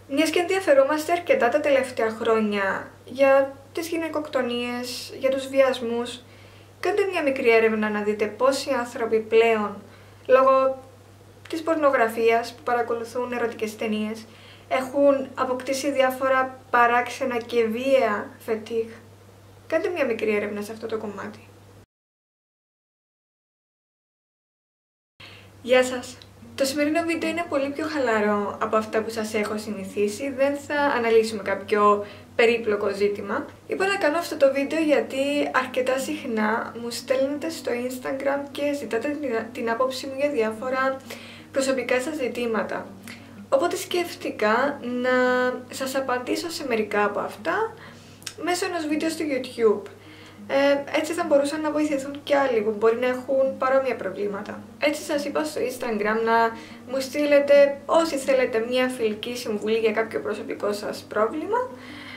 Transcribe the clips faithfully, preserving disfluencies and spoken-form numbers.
Μιας και ενδιαφερόμαστε αρκετά τα τελευταία χρόνια για τις γυναικοκτονίες, για τους βιασμούς, κάντε μια μικρή έρευνα να δείτε πόσοι άνθρωποι πλέον, λόγω της πορνογραφίας που παρακολουθούν ερωτικές ταινίες, έχουν αποκτήσει διάφορα παράξενα και βία φετίχ. Κάντε μια μικρή έρευνα σε αυτό το κομμάτι. Γεια σας! Το σημερινό βίντεο είναι πολύ πιο χαλαρό από αυτά που σας έχω συνηθίσει, δεν θα αναλύσουμε κάποιο περίπλοκο ζήτημα. Είπα να κάνω αυτό το βίντεο γιατί αρκετά συχνά μου στέλνετε στο Instagram και ζητάτε την άποψή μου για διάφορα προσωπικά σας ζητήματα. Οπότε σκέφτηκα να σας απαντήσω σε μερικά από αυτά μέσω ενός βίντεο στο YouTube. Ε, έτσι θα μπορούσαν να βοηθηθούν και άλλοι που μπορεί να έχουν παρόμοια προβλήματα. Έτσι σας είπα στο Instagram να μου στείλετε όσοι θέλετε μια φιλική συμβουλή για κάποιο προσωπικό σας πρόβλημα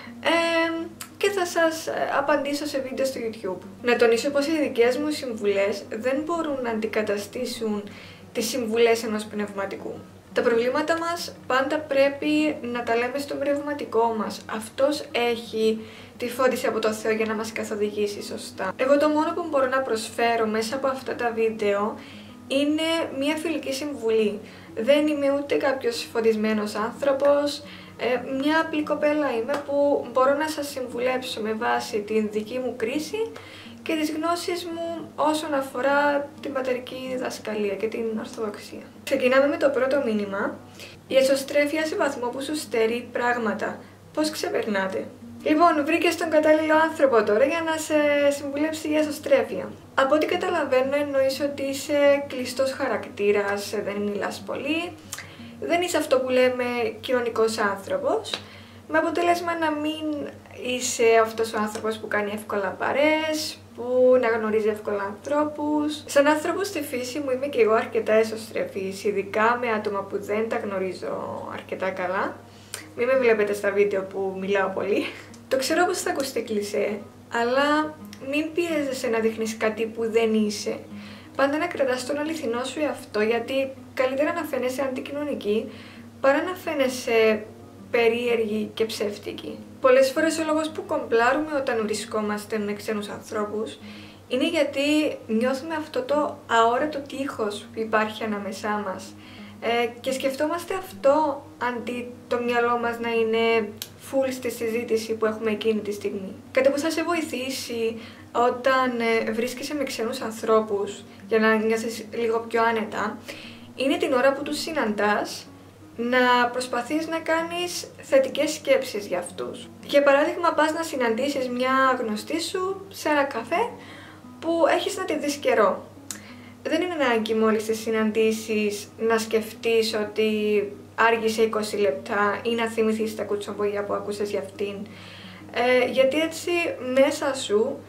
ε, και θα σας απαντήσω σε βίντεο στο YouTube. Να τονίσω πως οι δικές μου συμβουλές δεν μπορούν να αντικαταστήσουν τις συμβουλές ενός πνευματικού. Τα προβλήματα μας πάντα πρέπει να τα λέμε στον πνευματικό μας. Αυτός έχει τη φώτιση από το Θεό για να μας καθοδηγήσει σωστά. Εγώ το μόνο που μπορώ να προσφέρω μέσα από αυτά τα βίντεο είναι μια φιλική συμβουλή. Δεν είμαι ούτε κάποιος φωτισμένος άνθρωπος, ε, μια απλή κοπέλα είμαι που μπορώ να σας συμβουλέψω με βάση την δική μου κρίση και τις γνώσεις μου όσον αφορά την πατερική διδασκαλία και την Ορθοδοξία. Ξεκινάμε με το πρώτο μήνυμα. Η εσωστρέφεια σε βαθμό που σου στερεί πράγματα. Πώς ξεπερνάτε? Λοιπόν, βρήκες τον κατάλληλο άνθρωπο τώρα για να σε συμβουλέψει για εσωστρέφεια. Από ό,τι καταλαβαίνω εννοείς ότι είσαι κλειστός χαρακτήρας, δεν μιλάς πολύ, δεν είσαι αυτό που λέμε κοινωνικός άνθρωπος, με αποτέλεσμα να μην είσαι αυτός ο άνθρωπος που κάνει εύκολα παρέες, που να γνωρίζει εύκολα ανθρώπους. Σαν άνθρωπος στη φύση μου είμαι και εγώ αρκετά εσωστρεφής, ειδικά με άτομα που δεν τα γνωρίζω αρκετά καλά. Μην με βλέπετε στα βίντεο που μιλάω πολύ. Το ξέρω πως θα ακουστεί κλισέ, αλλά μην πιέζεσαι να δείχνεις κάτι που δεν είσαι. Πάντα να κρατάς τον αληθινό σου εαυτό, γιατί καλύτερα να φαίνεσαι αντικοινωνική παρά να φαίνεσαι περίεργη και ψεύτικη. Πολλές φορές ο λόγος που κομπλάρουμε όταν βρισκόμαστε με ξένους ανθρώπους είναι γιατί νιώθουμε αυτό το αόρατο τείχος που υπάρχει ανάμεσά μας ε, και σκεφτόμαστε αυτό αντί το μυαλό μας να είναι full στη συζήτηση που έχουμε εκείνη τη στιγμή. Κάτι που θα σε βοηθήσει όταν ε, βρίσκεσαι με ξένους ανθρώπους για να νιώθεις λίγο πιο άνετα είναι την ώρα που τους συναντάς να προσπαθείς να κάνεις θετικές σκέψεις για αυτούς. Για παράδειγμα, πας να συναντήσεις μια γνωστή σου σε ένα καφέ που έχεις να τη δεις καιρό. Δεν είναι ανάγκη μόλις τις συναντήσεις να σκεφτείς ότι άργησε είκοσι λεπτά ή να θυμηθείς τα κουτσομπολιά που ακούσες για αυτήν. Ε, γιατί έτσι μέσα σου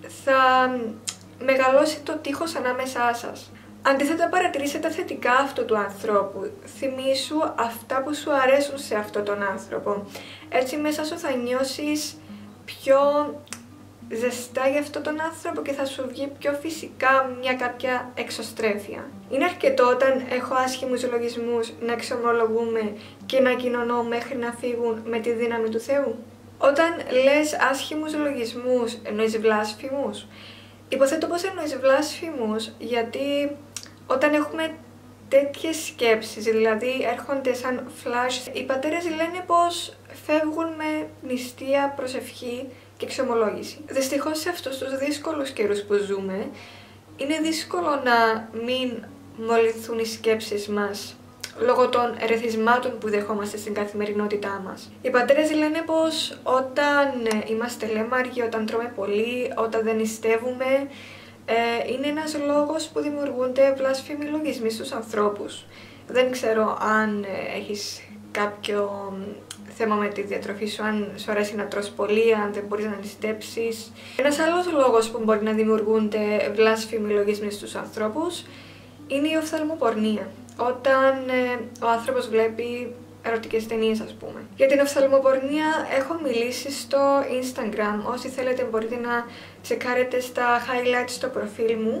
θα μεγαλώσει το τείχος ανάμεσά σας. Αντίθετα, παρατηρήστε τα θετικά αυτού του ανθρώπου. Θυμήσου αυτά που σου αρέσουν σε αυτόν τον άνθρωπο. Έτσι μέσα σου θα νιώσεις πιο ζεστά για αυτόν τον άνθρωπο και θα σου βγει πιο φυσικά μια κάποια εξωστρέφεια. Είναι αρκετό όταν έχω άσχημους λογισμούς να εξομολογούμε και να κοινωνώ μέχρι να φύγουν με τη δύναμη του Θεού. Όταν λες άσχημους λογισμούς, εννοείς βλάσφημους? Υποθέτω πως εννοείς βλάσφημους γιατί όταν έχουμε τέτοιες σκέψεις, δηλαδή έρχονται σαν flash, οι πατέρες λένε πως φεύγουν με νηστεία, προσευχή και εξομολόγηση. Δυστυχώς σε αυτούς τους δύσκολους καιρούς που ζούμε, είναι δύσκολο να μην μολυνθούν οι σκέψεις μας λόγω των ερεθισμάτων που δεχόμαστε στην καθημερινότητά μας. Οι πατέρες λένε πως όταν είμαστε λέμαργοι, όταν τρώμε πολύ, όταν δεν νηστεύουμε, ε, είναι ένας λόγος που δημιουργούνται βλάσφημοι λογισμοί στους ανθρώπους. Δεν ξέρω αν ε, έχεις κάποιο θέμα με τη διατροφή σου, αν σου αρέσει να τρως πολύ, αν δεν μπορείς να νηστέψεις. Ένας άλλος λόγος που μπορεί να δημιουργούνται βλάσφημοι λογισμοί στους ανθρώπους είναι η οφθαλμοπορνεία. Όταν ε, ο άνθρωπος βλέπει ερωτικές ταινίες, ας πούμε. Για την οφθαλμοπορνεία έχω μιλήσει στο Instagram. Όσοι θέλετε μπορείτε να τσεκάρετε στα highlights στο προφίλ μου.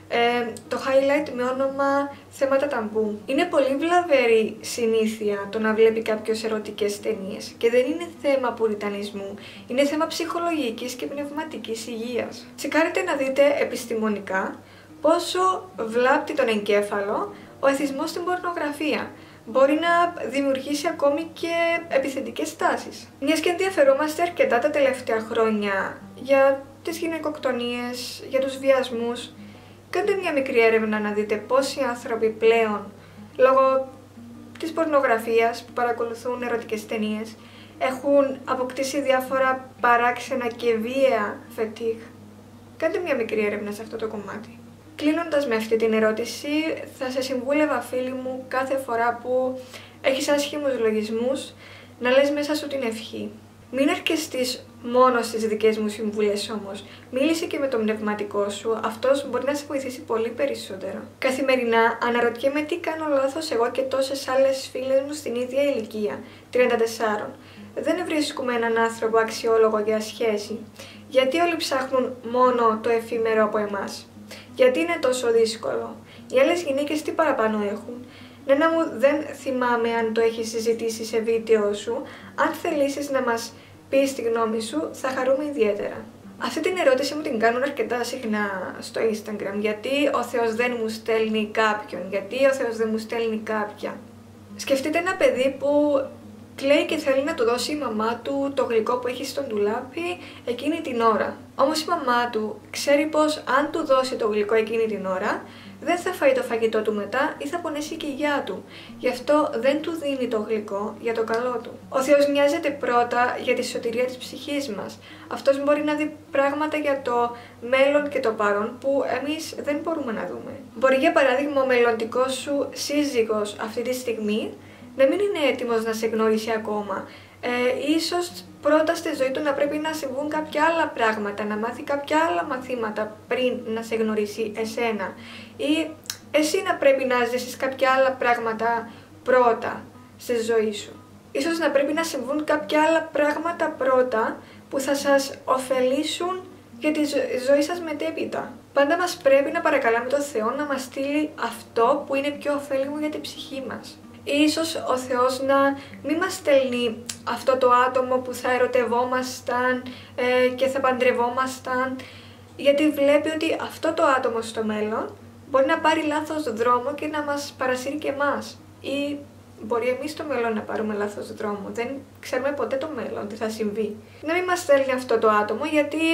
Ε, το highlight με όνομα θέματα ταμπού. Είναι πολύ βλαβερή συνήθεια το να βλέπει κάποιος ερωτικές ταινίες και δεν είναι θέμα πουριτανισμού, είναι θέμα ψυχολογικής και πνευματικής υγείας. Τσεκάρετε να δείτε επιστημονικά πόσο βλάπτει τον εγκέφαλο ο εθισμός στην πορνογραφία. Μπορεί να δημιουργήσει ακόμη και επιθετικές τάσεις. Μιας και ενδιαφερόμαστε αρκετά τα τελευταία χρόνια για τις γυναικοκτονίες, για τους βιασμούς, κάντε μια μικρή έρευνα να δείτε πόσοι άνθρωποι πλέον, λόγω της πορνογραφίας που παρακολουθούν ερωτικές ταινίες, έχουν αποκτήσει διάφορα παράξενα και βία φετίχ. Κάντε μια μικρή έρευνα σε αυτό το κομμάτι. Κλείνοντας με αυτή την ερώτηση, θα σε συμβούλευα, φίλοι μου, κάθε φορά που έχεις άσχημους λογισμούς, να λες μέσα σου την ευχή. Μην αρκεστείς μόνο στις δικές μου συμβουλές όμως. Μίλησε και με τον πνευματικό σου, αυτός μπορεί να σε βοηθήσει πολύ περισσότερο. Καθημερινά αναρωτιέμαι τι κάνω λάθος εγώ και τόσες άλλες φίλες μου στην ίδια ηλικία, τριάντα τέσσερα. Δεν βρίσκουμε έναν άνθρωπο αξιόλογο για σχέση. Γιατί όλοι ψάχνουν μόνο το εφήμερο από εμάς? Γιατί είναι τόσο δύσκολο? Οι άλλες γυναίκες τι παραπάνω έχουν? Νένα μου, δεν θυμάμαι αν το έχεις συζητήσει σε βίντεο σου. Αν θελήσεις να μας πεις τη γνώμη σου, θα χαρούμε ιδιαίτερα. Αυτή την ερώτηση μου την κάνουν αρκετά συχνά στο Instagram. Γιατί ο Θεός δεν μου στέλνει κάποιον? Γιατί ο Θεός δεν μου στέλνει κάποια? Σκεφτείτε ένα παιδί που κλαίει και θέλει να του δώσει η μαμά του το γλυκό που έχει στον ντουλάπι εκείνη την ώρα. Όμως η μαμά του ξέρει πως αν του δώσει το γλυκό εκείνη την ώρα, δεν θα φάει το φαγητό του μετά ή θα πονέσει και η γιά του. Γι' αυτό δεν του δίνει το γλυκό για το καλό του. Ο Θεός νοιάζεται πρώτα για τη σωτηρία της ψυχής μας. Αυτός μπορεί να δει πράγματα για το μέλλον και το παρόν που εμείς δεν μπορούμε να δούμε. Μπορεί για παράδειγμα ο μελλοντικός σου σύζυγος αυτή τη στιγμή να μην είναι έτοιμος να σε γνωρίσει ακόμα. Ε, ίσως πρώτα στη ζωή του να πρέπει να συμβούν κάποια άλλα πράγματα, να μάθει κάποια άλλα μαθήματα πριν να σε γνωρίσει εσένα. Ή εσύ να πρέπει να ζήσεις κάποια άλλα πράγματα πρώτα στη ζωή σου. Ίσως να πρέπει να συμβούν κάποια άλλα πράγματα πρώτα που θα σας ωφελήσουν για τη ζωή σας μετέπειτα. Πάντα μας πρέπει να παρακαλάμε τον Θεό να μας στείλει αυτό που είναι πιο ωφέλιμο για την ψυχή μας. Ίσως ο Θεός να μην μας στέλνει αυτό το άτομο που θα ερωτευόμασταν ε, και θα παντρευόμασταν, γιατί βλέπει ότι αυτό το άτομο στο μέλλον μπορεί να πάρει λάθος δρόμο και να μας παρασύρει και εμάς. Ή μπορεί εμείς στο μέλλον να πάρουμε λάθος δρόμο. Δεν ξέρουμε ποτέ το μέλλον τι θα συμβεί. Να μην μας στέλνει αυτό το άτομο γιατί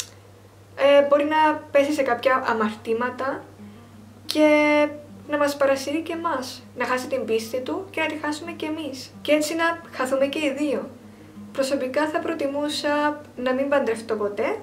ε, μπορεί να πέσει σε κάποια αμαρτήματα και να μας παρασύρει και εμάς, να χάσει την πίστη του και να τη χάσουμε και εμείς. Και έτσι να χαθούμε και οι δύο. Προσωπικά θα προτιμούσα να μην παντρευτώ ποτέ,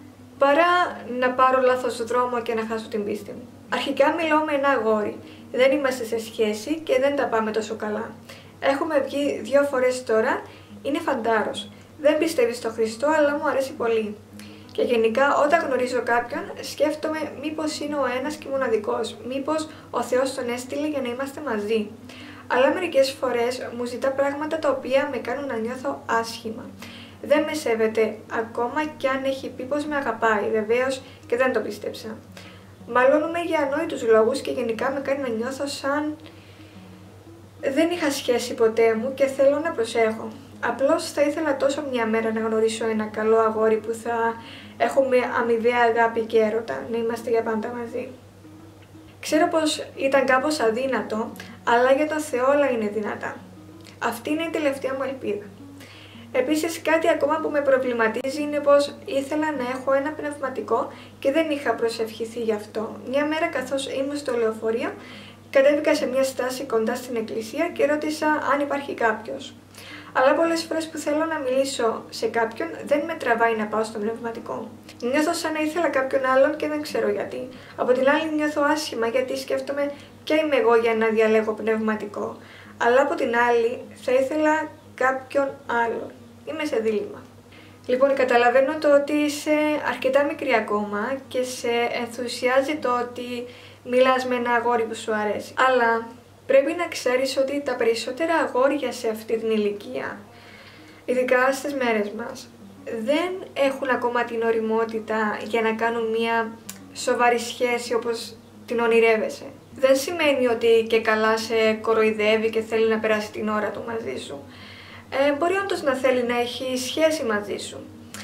παρά να πάρω λάθος δρόμο και να χάσω την πίστη μου. Αρχικά μιλάω με ένα αγόρι. Δεν είμαστε σε σχέση και δεν τα πάμε τόσο καλά. Έχουμε βγει δύο φορές τώρα, είναι φαντάρος. Δεν πιστεύει στο Χριστό, αλλά μου αρέσει πολύ. Και γενικά όταν γνωρίζω κάποιον σκέφτομαι μήπως είναι ο ένας και μοναδικός, μήπως ο Θεός τον έστειλε για να είμαστε μαζί. Αλλά μερικές φορές μου ζητά πράγματα τα οποία με κάνουν να νιώθω άσχημα. Δεν με σέβεται ακόμα κι αν έχει πει πως με αγαπάει, βεβαίως και δεν το πίστεψα. Μαλώνουμε για ανόητους λόγους και γενικά με κάνει να νιώθω σαν δεν είχα σχέση ποτέ μου και θέλω να προσέχω. Απλώς θα ήθελα τόσο μια μέρα να γνωρίσω ένα καλό αγόρι που θα έχουμε αμοιβαία αγάπη και έρωτα, να είμαστε για πάντα μαζί. Ξέρω πως ήταν κάπως αδύνατο, αλλά για τον Θεό όλα είναι δυνατά. Αυτή είναι η τελευταία μου ελπίδα. Επίσης κάτι ακόμα που με προβληματίζει είναι πως ήθελα να έχω ένα πνευματικό και δεν είχα προσευχηθεί γι' αυτό. Μια μέρα καθώς ήμουν στο λεωφορείο, κατέβηκα σε μια στάση κοντά στην εκκλησία και ρώτησα αν υπάρχει κάποιος. Αλλά πολλές φορές που θέλω να μιλήσω σε κάποιον δεν με τραβάει να πάω στο πνευματικό. Νιώθω σαν να ήθελα κάποιον άλλον και δεν ξέρω γιατί. Από την άλλη νιώθω άσχημα γιατί σκέφτομαι ποια είμαι εγώ για να διαλέγω πνευματικό. Αλλά από την άλλη θα ήθελα κάποιον άλλον. Είμαι σε δίλημμα. Λοιπόν, καταλαβαίνω το ότι είσαι αρκετά μικρή ακόμα και σε ενθουσιάζει το ότι μιλάς με ένα αγόρι που σου αρέσει. Αλλά πρέπει να ξέρεις ότι τα περισσότερα αγόρια σε αυτή την ηλικία, ειδικά στις μέρες μας, δεν έχουν ακόμα την ωριμότητα για να κάνουν μια σοβαρή σχέση όπως την ονειρεύεσαι. Δεν σημαίνει ότι και καλά σε κοροϊδεύει και θέλει να περάσει την ώρα του μαζί σου. Ε, μπορεί όντως να θέλει να έχει σχέση μαζί σου.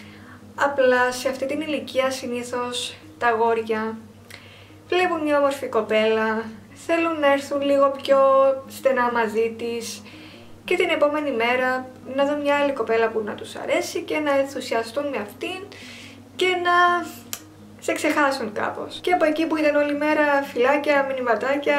Απλά σε αυτή την ηλικία συνήθως τα αγόρια βλέπουν μια όμορφη κοπέλα, θέλουν να έρθουν λίγο πιο στενά μαζί της και την επόμενη μέρα να δουν μια άλλη κοπέλα που να τους αρέσει και να ενθουσιαστούν με αυτήν και να σε ξεχάσουν κάπως. Και από εκεί που ήταν όλη μέρα φιλάκια, μηνυματάκια,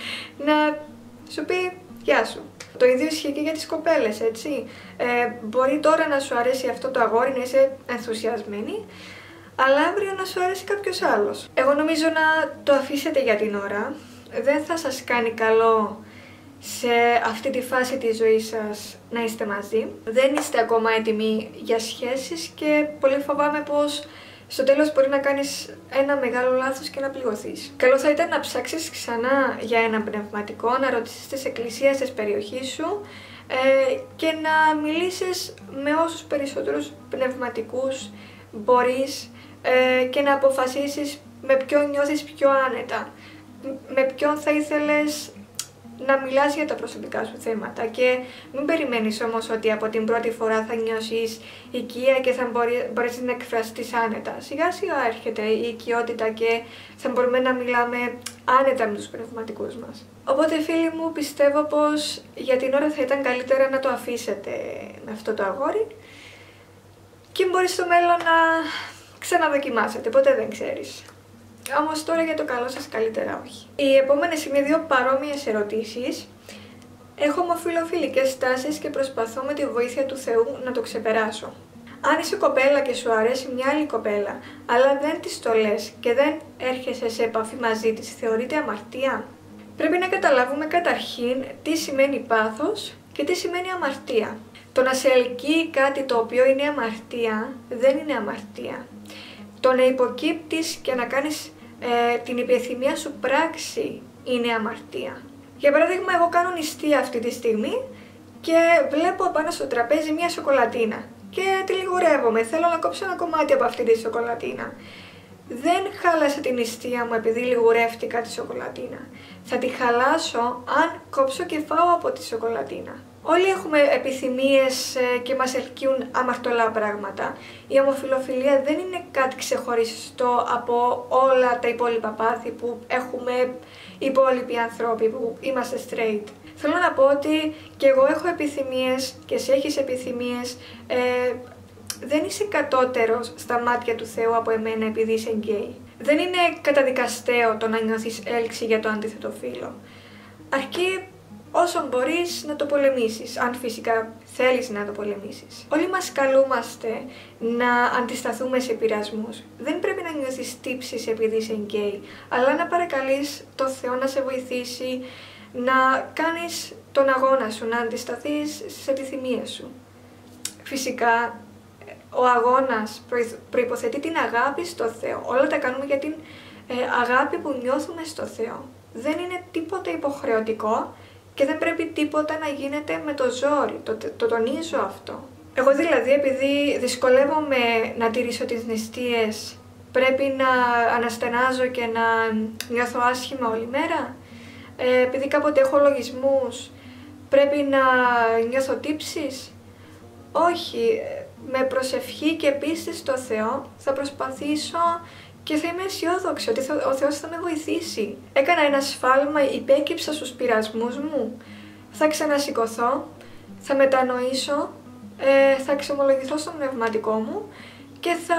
να σου πει γεια σου. Το ίδιο ισχύει και για τις κοπέλες, έτσι. Ε, μπορεί τώρα να σου αρέσει αυτό το αγόρι, να είσαι ενθουσιασμένη, αλλά αύριο να σου αρέσει κάποιος άλλος. Εγώ νομίζω να το αφήσετε για την ώρα. Δεν θα σας κάνει καλό σε αυτή τη φάση της ζωής σας να είστε μαζί. Δεν είστε ακόμα έτοιμοι για σχέσεις και πολύ φοβάμαι πως στο τέλος μπορεί να κάνεις ένα μεγάλο λάθος και να πληγωθείς. Καλό θα ήταν να ψάξεις ξανά για ένα πνευματικό, να ρωτήσεις τις εκκλησίες της περιοχής σου ε, και να μιλήσεις με όσους περισσότερους πνευματικούς μπορείς ε, και να αποφασίσεις με ποιον νιώθεις πιο άνετα, με ποιον θα ήθελες να μιλάς για τα προσωπικά σου θέματα και μην περιμένεις όμως ότι από την πρώτη φορά θα νιώσεις οικία και θα μπορεί, μπορείς να εκφραστείς άνετα. Σιγά σιγά έρχεται η οικειότητα και θα μπορούμε να μιλάμε άνετα με τους πνευματικούς μας. Οπότε φίλοι μου, πιστεύω πως για την ώρα θα ήταν καλύτερα να το αφήσετε με αυτό το αγόρι και μπορείς στο μέλλον να ξαναδοκιμάσετε, ποτέ δεν ξέρεις. Όμως τώρα για το καλό σας καλύτερα όχι. Οι επόμενες είναι δύο παρόμοιες ερωτήσεις. Έχω ομοφυλοφιλικές στάσεις και προσπαθώ με τη βοήθεια του Θεού να το ξεπεράσω. Αν είσαι κοπέλα και σου αρέσει μια άλλη κοπέλα, αλλά δεν της το λες και δεν έρχεσαι σε επαφή μαζί της, θεωρείται αμαρτία? Πρέπει να καταλάβουμε καταρχήν τι σημαίνει πάθος και τι σημαίνει αμαρτία. Το να σε ελκύει κάτι το οποίο είναι αμαρτία, δεν είναι αμαρτία. Το να υποκύπτεις και να κάνεις ε, την επιθυμία σου πράξη είναι αμαρτία. Για παράδειγμα, εγώ κάνω νηστεία αυτή τη στιγμή και βλέπω πάνω στο τραπέζι μια σοκολατίνα και τη λιγουρεύομαι, θέλω να κόψω ένα κομμάτι από αυτή τη σοκολατίνα. Δεν χάλασα την νηστεία μου επειδή λιγουρεύτηκα τη σοκολατίνα. Θα τη χαλάσω αν κόψω και φάω από τη σοκολατίνα. Όλοι έχουμε επιθυμίες και μας ελκύουν αμαρτωλά πράγματα. Η ομοφυλοφιλία δεν είναι κάτι ξεχωριστό από όλα τα υπόλοιπα πάθη που έχουμε οι υπόλοιποι ανθρώποι που είμαστε straight. Θέλω να πω ότι και εγώ έχω επιθυμίες και εσύ έχεις επιθυμίες. Ε, δεν είσαι κατώτερος στα μάτια του Θεού από εμένα επειδή είσαι γκέι. Δεν είναι καταδικαστέο το να νιώθεις έλξη για το αντίθετο φύλο. Αρκεί όσο μπορείς να το πολεμήσεις, αν φυσικά θέλεις να το πολεμήσεις. Όλοι μας καλούμαστε να αντισταθούμε σε πειρασμούς. Δεν πρέπει να νιώθεις τύψεις επειδή είσαι γκέι, αλλά να παρακαλείς το Θεό να σε βοηθήσει να κάνεις τον αγώνα σου, να αντισταθείς στις επιθυμίες σου. Φυσικά, ο αγώνας προϋποθέτει την αγάπη στο Θεό. Όλα τα κάνουμε για την ε, αγάπη που νιώθουμε στο Θεό. Δεν είναι τίποτα υποχρεωτικό και δεν πρέπει τίποτα να γίνεται με το ζόρι, το, το, το τονίζω αυτό. Εγώ δηλαδή, επειδή δυσκολεύομαι να τηρήσω τις νηστείες, πρέπει να αναστενάζω και να νιώθω άσχημα όλη μέρα. Ε, επειδή κάποτε έχω λογισμούς, πρέπει να νιώθω τύψεις. Όχι, με προσευχή και πίστη στο Θεό θα προσπαθήσω και θα είμαι αισιόδοξη ότι ο Θεός θα με βοηθήσει. Έκανα ένα σφάλμα, υπέκυψα στους πειρασμούς μου, θα ξανασηκωθώ, θα μετανοήσω, ε, θα εξομολογηθώ στο πνευματικό μου και θα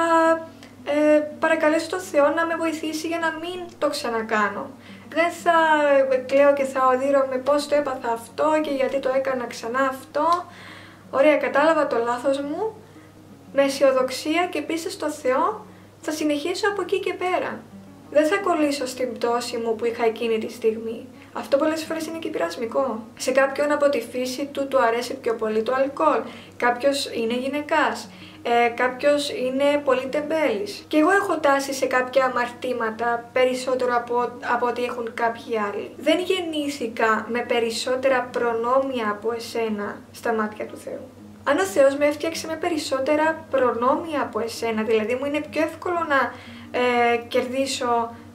ε, παρακαλέσω τον Θεό να με βοηθήσει για να μην το ξανακάνω. Δεν θα κλαίω και θα οδύρω με πώς το έπαθα αυτό και γιατί το έκανα ξανά αυτό. Ωραία, κατάλαβα το λάθος μου, με αισιοδοξία και πίστη στο Θεό θα συνεχίσω από εκεί και πέρα. Δεν θα κολλήσω στην πτώση μου που είχα εκείνη τη στιγμή. Αυτό πολλές φορές είναι και πειρασμικό. Σε κάποιον από τη φύση του του αρέσει πιο πολύ το αλκοόλ. Κάποιος είναι γυναικάς. Ε, κάποιος είναι πολύ τεμπέλης. Και εγώ έχω τάσει σε κάποια αμαρτήματα περισσότερο από, από ό,τι έχουν κάποιοι άλλοι. Δεν γεννήθηκα με περισσότερα προνόμια από εσένα στα μάτια του Θεού. Αν ο Θεός με έφτιαξε με περισσότερα προνόμια από εσένα, δηλαδή μου είναι πιο εύκολο να ε, κερδίσω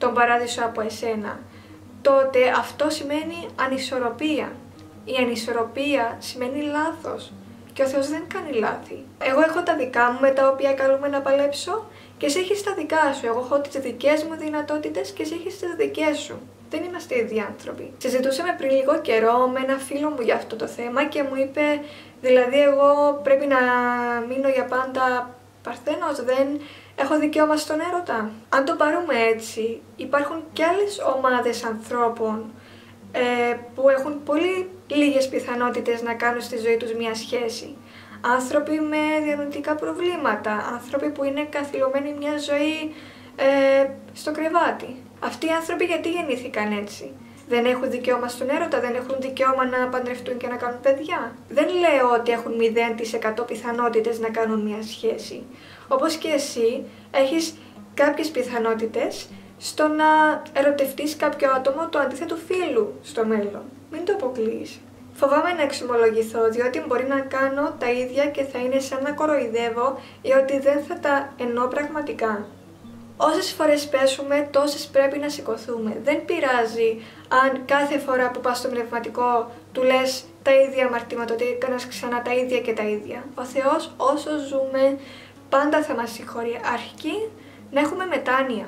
τον παράδεισο από εσένα, τότε αυτό σημαίνει ανισορροπία. Η ανισορροπία σημαίνει λάθος και ο Θεός δεν κάνει λάθη. Εγώ έχω τα δικά μου με τα οποία καλούμε να παλέψω και εσύ έχεις τα δικά σου. Εγώ έχω τις δικές μου δυνατότητες και εσύ έχεις τις δικές σου. Δεν είμαστε ίδιοι άνθρωποι. Συζητούσαμε πριν λίγο καιρό με ένα φίλο μου για αυτό το θέμα και μου είπε, δηλαδή εγώ πρέπει να μείνω για πάντα παρθένος, δεν έχω δικαίωμα στον έρωτα. Αν το πάρουμε έτσι, υπάρχουν και άλλες ομάδες ανθρώπων ε, που έχουν πολύ λίγες πιθανότητες να κάνουν στη ζωή τους μια σχέση. Άνθρωποι με διανοητικά προβλήματα, άνθρωποι που είναι καθυλωμένοι μια ζωή ε, στο κρεβάτι. Αυτοί οι άνθρωποι γιατί γεννήθηκαν έτσι? Δεν έχουν δικαίωμα στον έρωτα, δεν έχουν δικαίωμα να παντρευτούν και να κάνουν παιδιά. Δεν λέω ότι έχουν μηδέν τοις εκατό πιθανότητες να κάνουν μια σχέση. Όπως και εσύ έχεις κάποιες πιθανότητες στο να ερωτευτείς κάποιο άτομο του αντίθετου φύλου στο μέλλον. Μην το αποκλείεις. Φοβάμαι να εξομολογηθώ, διότι μπορεί να κάνω τα ίδια και θα είναι σαν να κοροϊδεύω ή ότι δεν θα τα εννοώ πραγματικά. Όσες φορές πέσουμε, τόσες πρέπει να σηκωθούμε. Δεν πειράζει αν κάθε φορά που πας στο πνευματικό του λες τα ίδια αμαρτήματα, ότι έκανας ξανά τα ίδια και τα ίδια. Ο Θεός όσο ζούμε πάντα θα μας συγχωρεί, αρκεί να έχουμε μετάνοια.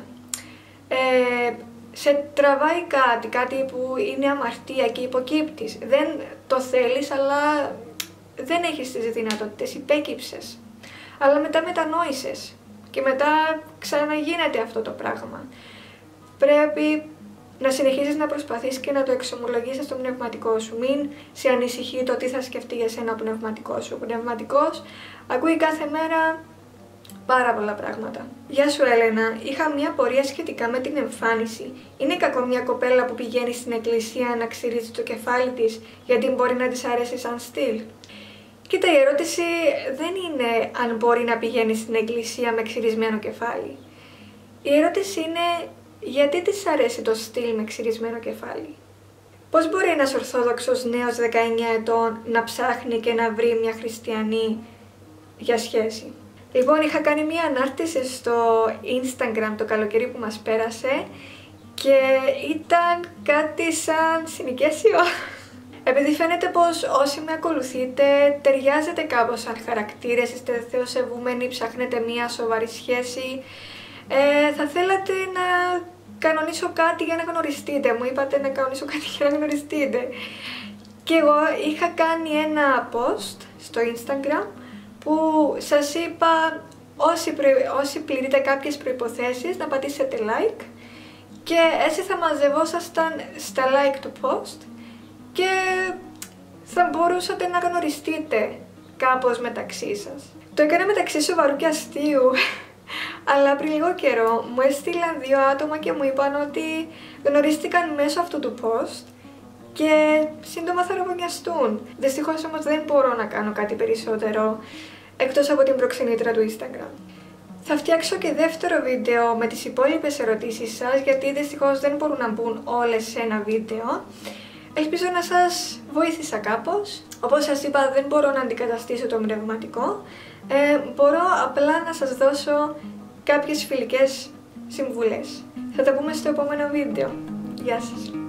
Ε, σε τραβάει κάτι, κάτι που είναι αμαρτία και υποκύπτεις. Δεν το θέλεις, αλλά δεν έχεις τις δυνατότητες, υπέκυψες. Αλλά μετά μετανόησες και μετά ξαναγίνεται αυτό το πράγμα. Πρέπει να συνεχίσεις να προσπαθείς και να το εξομολογήσεις στο πνευματικό σου. Μην σε ανησυχεί το τι θα σκεφτεί για σένα ο πνευματικός σου. Ο πνευματικός ακούει κάθε μέρα πάρα πολλά πράγματα. Γεια σου Έλενα, είχα μια πορεία σχετικά με την εμφάνιση. Είναι κακό μια κοπέλα που πηγαίνει στην εκκλησία να ξυρίζει το κεφάλι της γιατί μπορεί να της αρέσει σαν στυλ? Κοίτα, η ερώτηση δεν είναι αν μπορεί να πηγαίνει στην εκκλησία με ξυρισμένο κεφάλι. Η ερώτηση είναι γιατί της αρέσει το στυλ με ξυρισμένο κεφάλι. Πώς μπορεί ένας ορθόδοξος νέος δεκαεννιά ετών να ψάχνει και να βρει μια χριστιανή για σχέση? Λοιπόν, είχα κάνει μια ανάρτηση στο Instagram το καλοκαίρι που μας πέρασε και ήταν κάτι σαν συνοικέσιο. Επειδή φαίνεται πως όσοι με ακολουθείτε ταιριάζετε κάπως σαν χαρακτήρες, είστε θεοσεβούμενοι, ψάχνετε μια σοβαρή σχέση, ε, θα θέλατε να κανονίσω κάτι για να γνωριστείτε. Μου είπατε να κανονίσω κάτι για να γνωριστείτε. Και εγώ είχα κάνει ένα post στο Instagram που σας είπα όσοι, όσοι πληρείτε κάποιες προϋποθέσεις να πατήσετε like και έτσι θα μαζευόσασταν στα like του post και θα μπορούσατε να γνωριστείτε κάπως μεταξύ σας. Το έκανα μεταξύ σοβαρού και αστείου, αλλά πριν λίγο καιρό μου έστειλαν δύο άτομα και μου είπαν ότι γνωρίστηκαν μέσω αυτού του post και σύντομα θα ραβωνιαστούν. Δυστυχώς όμως δεν μπορώ να κάνω κάτι περισσότερο εκτός από την προξενήτρα του Instagram. Θα φτιάξω και δεύτερο βίντεο με τις υπόλοιπες ερωτήσεις σας, γιατί δυστυχώς δεν μπορούν να μπουν όλες σε ένα βίντεο. Ελπίζω να σας βοήθησα κάπως. Όπως σας είπα, δεν μπορώ να αντικαταστήσω το πνευματικό. Ε, μπορώ απλά να σας δώσω κάποιες φιλικές συμβουλές. Θα τα πούμε στο επόμενο βίντεο. Γεια σας!